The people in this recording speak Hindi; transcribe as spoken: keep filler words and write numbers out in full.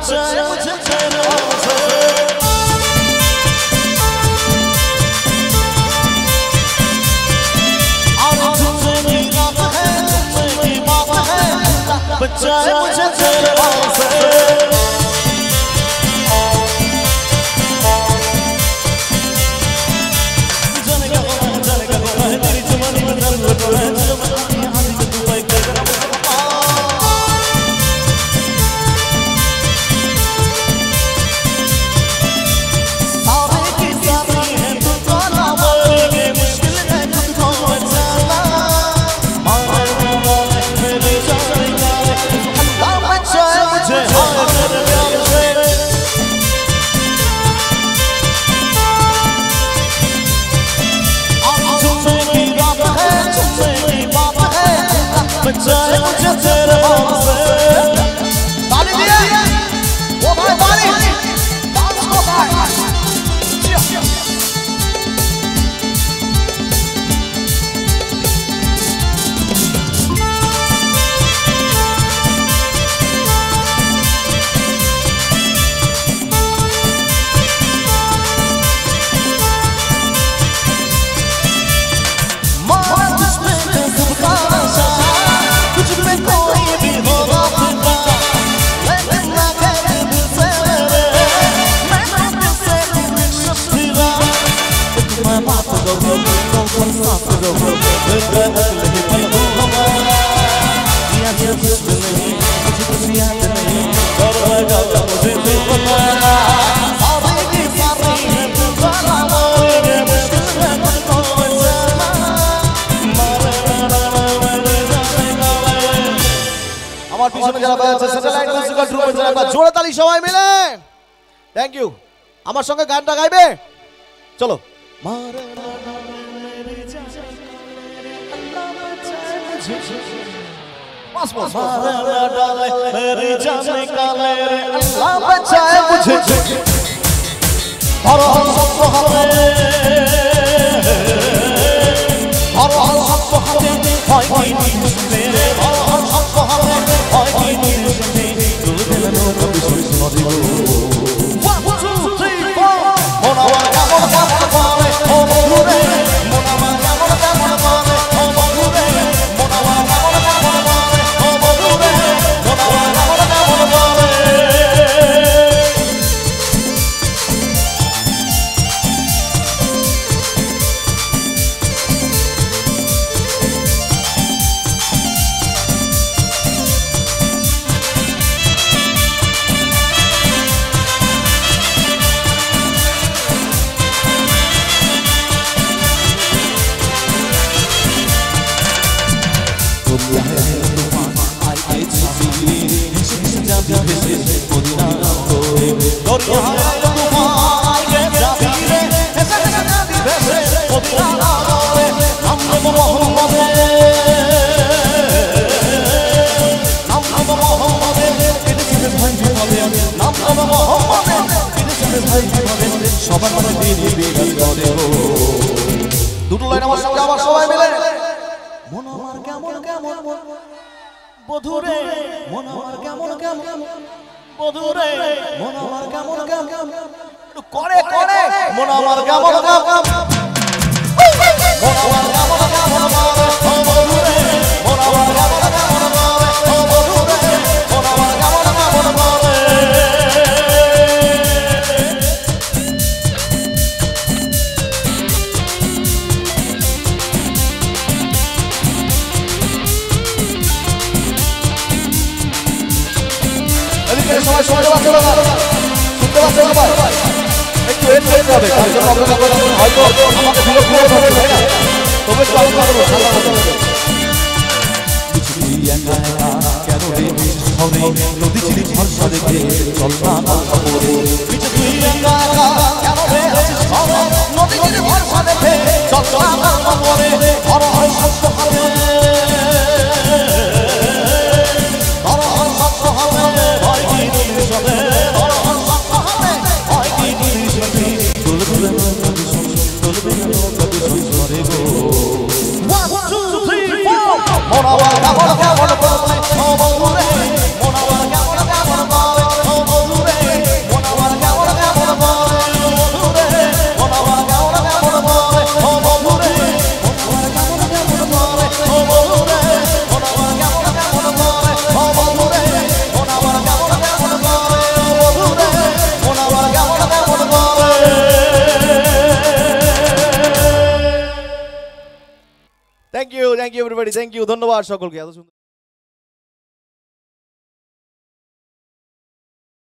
बचाए मुझे तेरे हाथ से बचाए मुझे तेरे हाथ से जाने का गोरा है जाने का गोरा है तेरी जवानी में दर्द लगा है चलो बतानी हाथी में तू बाइक कर कर सारे की सारी है तू काला बोलेंगे मुश्किल है खुद को बचाना मारना वाले मेरे जाने का बचाए मुझे हाय तेरे प्यार से तुमसे की रात है तुमसे की बात है बचाए मुझे तेरे हाथ से ताली दिए वो भाई ताली डांस को भाई আমার পিছনে যারা বাজাচ্ছে স্যাটেলাইট মিউজিক্যাল ট্রুপে যারা একটা জোরে তালি সবাই মিলে থ্যাংক ইউ আমার সঙ্গে গানটা গাইবে চলো बस बस मारा डाले मेरी जान निकाले रे अल्लाह बचाए मुझे हर हर सब हमें हर हर सब हमें हाय हाय मेरे हर हर सब हमें हाय हाय मेरे तू दिल नो कभी सुन सुना दियो one two three four Mona वाला मोना वाला वाले ओ मोरे मोना वाला मोना वाला वाले ओ मोरे मोना वाला मोना वाला वाले ओ मोरे मोना वाला मोना वाला वाले দুটো লাইন আমার সঙ্গে আবার সবাই মিলে মন আমার কেমন কেমন বধুরে মন আমার কেমন কেমন বধুরে মন আমার কেমন কেমন করে করে মন আমার কেমন কেমন মন আমার কেমন কেমন বধুরে মন আমার কেমন কেমন বধুরে মন আমার কেমন কেমন সবাই সবাই বাচ্চা শুনতে পাচ্ছেন সবাই একটু হেড করতে হবে তার জন্য অপেক্ষা করতে হবে হয়তো আমাকে বিরক্ত করতে হবে তাই না তবে একটু অপেক্ষা করবো ঠান্ডা হতে হবে কেন রে হবে নদী চিনি ভরসা দেখে চল না খবরে পিছে তুই একা একা কেন রে আছিস হবে নদী চিনি ভরসা দেখে চল না খবরে হর হর সত্য হবে হর হর সত্য হবে হয় কি নিশবে হর হর সত্য হবে হয় কি নিশবে তুলবে না কবি শুন তুলবে না কবি শুন করে গো one two three four মোরা ওয়া কেমন কেমন বলে ও বলে মোরা ওয়া কেমন কেমন বলে ও বলে থ্যাংক ইউ ধন্যবাদ সকলকে এত সুন্দর